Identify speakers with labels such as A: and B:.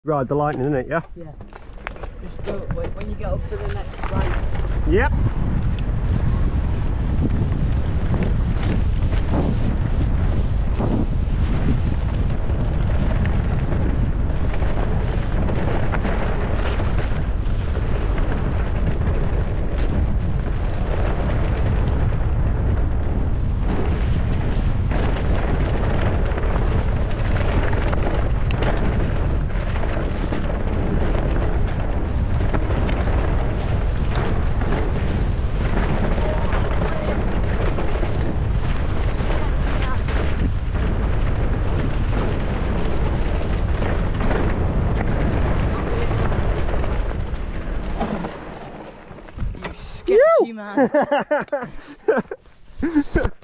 A: Ride the lightning, isn't it? Yeah.
B: Yeah. Just go when you get up to the next right.
A: Yep.
B: You sketchy man.